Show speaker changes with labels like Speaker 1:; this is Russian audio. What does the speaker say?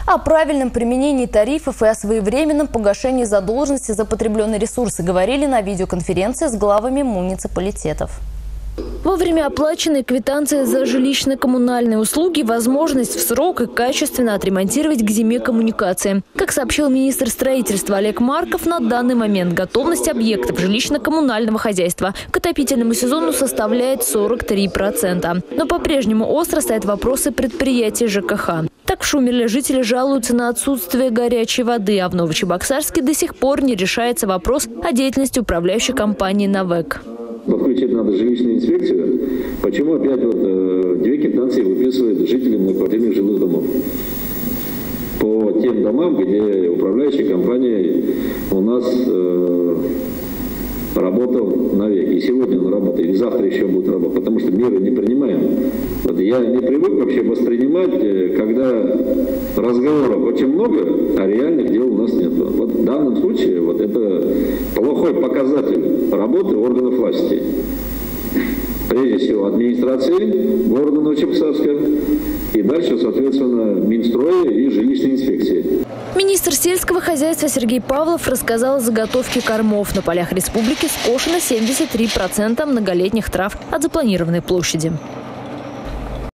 Speaker 1: О правильном применении тарифов и о своевременном погашении задолженности за потребленные ресурсы говорили на видеоконференции с главами муниципалитетов. Во время оплаченной квитанции за жилищно-коммунальные услуги возможность в срок и качественно отремонтировать к зиме коммуникации. Как сообщил министр строительства Олег Марков, на данный момент готовность объектов жилищно-коммунального хозяйства к отопительному сезону составляет 43%. Но по-прежнему остро стоят вопросы предприятий ЖКХ. Так в Шумерле жители жалуются на отсутствие горячей воды, а в Новочебоксарске до сих пор не решается вопрос о деятельности управляющей компании «Навек».
Speaker 2: Подключить надо жилищную инспекцию. Почему опять две квитанции выписывают жителям многоквартирных жилых домов? По тем домам, где управляющая компания у нас работал навек. И сегодня он работает, и завтра еще будет работать, потому что меры не принимаем. Я не привык вообще воспринимать, когда разговоров очень много, а реальных дел у нас нет. В данном случае это плохой показатель работы органов власти. Прежде всего администрации города Новочебоксарска и дальше, соответственно, Минстроя и жилищной инспекции.
Speaker 1: Министр сельского хозяйства Сергей Павлов рассказал о заготовке кормов. На полях республики скошено 73% многолетних трав от запланированной площади.